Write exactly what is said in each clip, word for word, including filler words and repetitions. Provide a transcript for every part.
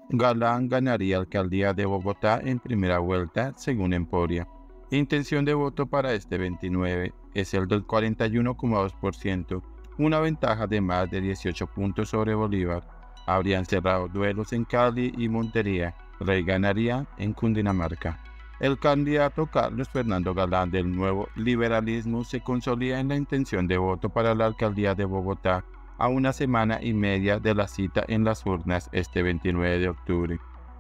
Galán ganaría alcaldía de Bogotá en primera vuelta, según Emporia. Intención de voto para este veintinueve es el del cuarenta y uno coma dos por ciento, una ventaja de más de dieciocho puntos sobre Bolívar. Habrían cerrado duelos en Cali y Montería. Rey ganaría en Cundinamarca. El candidato Carlos Fernando Galán del Nuevo Liberalismo se consolida en la intención de voto para la alcaldía de Bogotá a una semana y media de la cita en las urnas este veintinueve de octubre.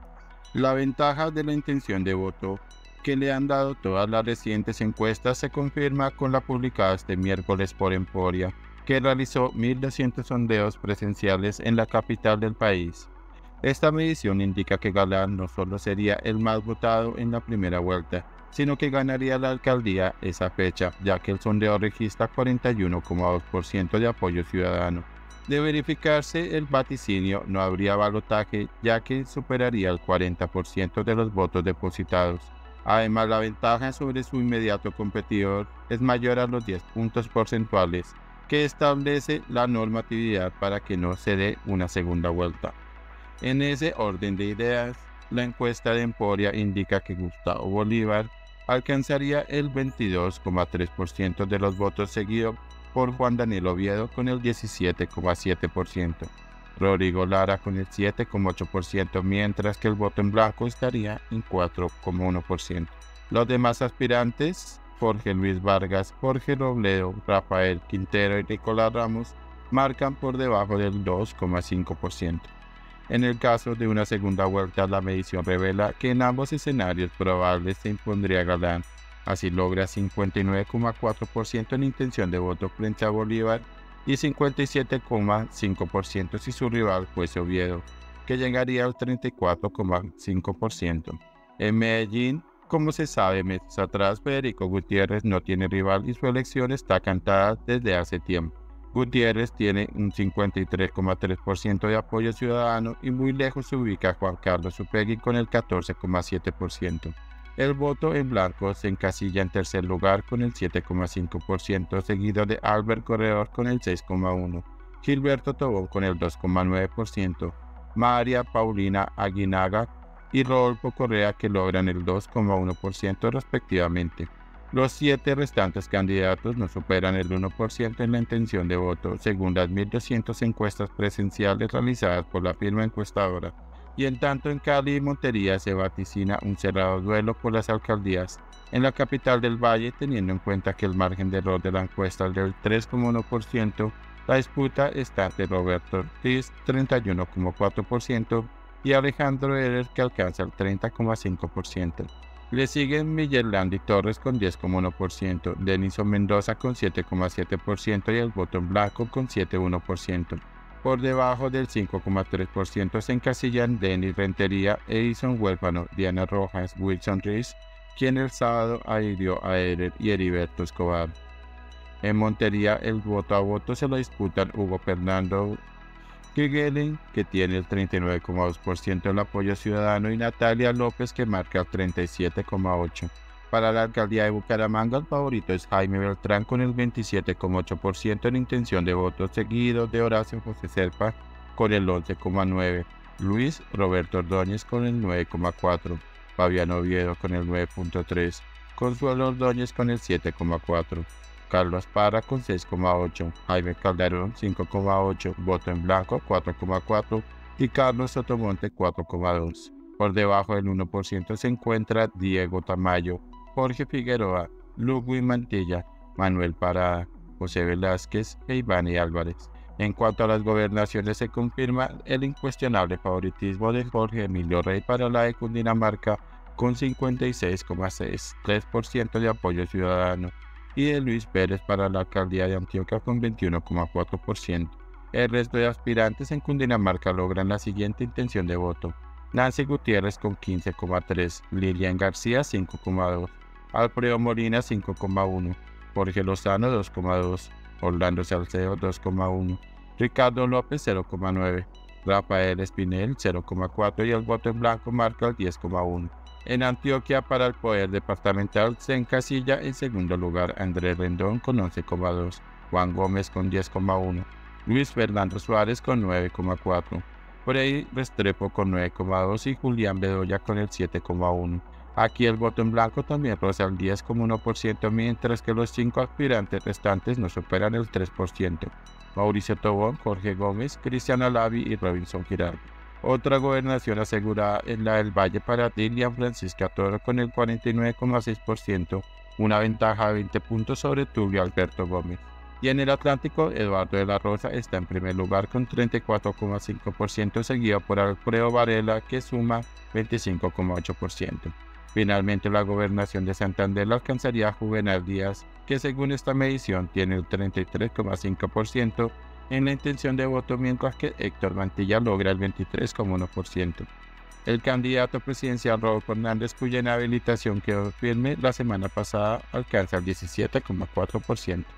La ventaja de la intención de voto que le han dado todas las recientes encuestas se confirma con la publicada este miércoles por Emporia, que realizó mil doscientos sondeos presenciales en la capital del país. Esta medición indica que Galán no solo sería el más votado en la primera vuelta, sino que ganaría la alcaldía esa fecha, ya que el sondeo registra cuarenta y uno coma dos por ciento de apoyo ciudadano. De verificarse el vaticinio, no habría balotaje, ya que superaría el cuarenta por ciento de los votos depositados. Además, la ventaja sobre su inmediato competidor es mayor a los diez puntos porcentuales, que establece la normatividad para que no se dé una segunda vuelta. En ese orden de ideas, la encuesta de Emporia indica que Gustavo Bolívar alcanzaría el veintidós coma tres por ciento de los votos, seguido por Juan Daniel Oviedo con el diecisiete coma siete por ciento, Rodrigo Lara con el siete coma ocho por ciento, mientras que el voto en blanco estaría en cuatro coma uno por ciento. Los demás aspirantes, Jorge Luis Vargas, Jorge Robledo, Rafael Quintero y Nicolás Ramos, marcan por debajo del dos coma cinco por ciento. En el caso de una segunda vuelta, la medición revela que en ambos escenarios probables se impondría Galán. Así logra cincuenta y nueve coma cuatro por ciento en intención de voto frente a Bolívar y cincuenta y siete coma cinco por ciento si su rival fuese Oviedo, que llegaría al treinta y cuatro coma cinco por ciento. En Medellín, como se sabe meses atrás, Federico Gutiérrez no tiene rival y su elección está cantada desde hace tiempo. Gutiérrez tiene un cincuenta y tres coma tres por ciento de apoyo ciudadano y muy lejos se ubica Juan Carlos Upegui con el catorce coma siete por ciento. El voto en blanco se encasilla en tercer lugar con el siete coma cinco por ciento, seguido de Albert Corredor con el seis coma uno por ciento, Gilberto Tobón con el dos coma nueve por ciento, María Paulina Aguinaga y Rodolfo Correa, que logran el dos coma uno por ciento respectivamente. Los siete restantes candidatos no superan el uno por ciento en la intención de voto, según las mil doscientas encuestas presenciales realizadas por la firma encuestadora. Y en tanto en Cali y Montería se vaticina un cerrado duelo por las alcaldías. En la capital del Valle, teniendo en cuenta que el margen de error de la encuesta es del tres coma uno por ciento, la disputa está entre Roberto Ortiz, treinta y uno coma cuatro por ciento, y Alejandro Herer, que alcanza el treinta coma cinco por ciento. Le siguen Miguel Landy Torres con diez coma uno por ciento, Denison Mendoza con siete coma siete por ciento y el voto en blanco con siete coma uno por ciento. Por debajo del cinco coma tres por ciento se encasillan Denis Rentería, Edison Huérfano, Diana Rojas, Wilson Rees, quien el sábado adhirió a Herer, y Heriberto Escobar. En Montería, el voto a voto se lo disputan Hugo Fernando Kegelen, que tiene el treinta y nueve coma dos por ciento del apoyo ciudadano, y Natalia López, que marca el treinta y siete coma ocho por ciento. Para la alcaldía de Bucaramanga, el favorito es Jaime Beltrán con el veintisiete coma ocho por ciento en intención de voto, seguido de Horacio José Serpa con el once coma nueve por ciento, Luis Roberto Ordóñez con el nueve coma cuatro por ciento, Fabián Oviedo con el nueve punto tres por ciento, Consuelo Ordóñez con el siete coma cuatro por ciento, Carlos Parra con seis coma ocho por ciento, Jaime Calderón cinco coma ocho por ciento, voto en blanco cuatro coma cuatro por ciento y Carlos Sotomonte cuatro coma dos por ciento. Por debajo del uno por ciento se encuentra Diego Tamayo, Jorge Figueroa, Ludwig Mantilla, Manuel Parada, José Velázquez e Iván Álvarez. En cuanto a las gobernaciones, se confirma el incuestionable favoritismo de Jorge Emilio Rey para la de Cundinamarca con cincuenta y seis coma sesenta y tres por ciento de apoyo ciudadano y de Luis Pérez para la alcaldía de Antioquia con veintiuno coma cuatro por ciento. El resto de aspirantes en Cundinamarca logran la siguiente intención de voto: Nancy Gutiérrez con quince coma tres por ciento, Lilian García cinco coma dos por ciento, Alfredo Molina cinco coma uno por ciento, Jorge Lozano dos coma dos por ciento, Orlando Salcedo dos coma uno por ciento, Ricardo López cero coma nueve por ciento, Rafael Espinel cero coma cuatro por ciento y el voto en blanco marca el diez coma uno por ciento. En Antioquia, para el poder departamental, se encasilla en segundo lugar Andrés Rendón con once coma dos por ciento, Juan Gómez con diez coma uno por ciento, Luis Fernando Suárez con nueve coma cuatro por ciento, Frei Restrepo con nueve coma dos y Julián Bedoya con el siete coma uno. Aquí el voto en blanco también roza el diez coma uno por ciento, mientras que los cinco aspirantes restantes no superan el tres por ciento. Mauricio Tobón, Jorge Gómez, Cristian Alavi y Robinson Giraldo. Otra gobernación asegurada es la del Valle para Dilian Francisca Toro con el cuarenta y nueve coma seis por ciento, una ventaja de veinte puntos sobre Tulio Alberto Gómez. Y en el Atlántico, Eduardo de la Rosa está en primer lugar con treinta y cuatro coma cinco por ciento, seguido por Alfredo Varela, que suma veinticinco coma ocho por ciento. Finalmente, la gobernación de Santander la alcanzaría Juvenal Díaz, que según esta medición tiene el treinta y tres coma cinco por ciento en la intención de voto, mientras que Héctor Mantilla logra el veintitrés coma uno por ciento. El candidato presidencial Rodolfo Hernández, cuya inhabilitación quedó firme la semana pasada, alcanza el diecisiete coma cuatro por ciento.